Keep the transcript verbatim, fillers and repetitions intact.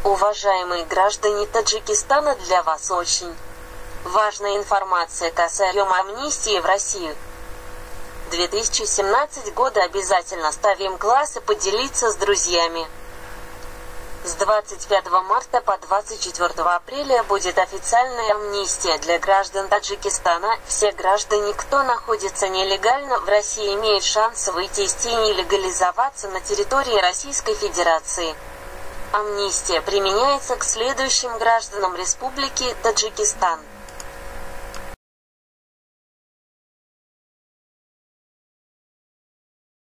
Уважаемые граждане Таджикистана, для вас очень важная информация касаемо амнистии в России. две тысячи семнадцатый года обязательно ставим класс и поделиться с друзьями. С двадцать пятого марта по двадцать четвёртое апреля будет официальная амнистия для граждан Таджикистана. Все граждане, кто находится нелегально в России, имеют шанс выйти из тени и легализоваться на территории Российской Федерации. Амнистия применяется к следующим гражданам Республики Таджикистан.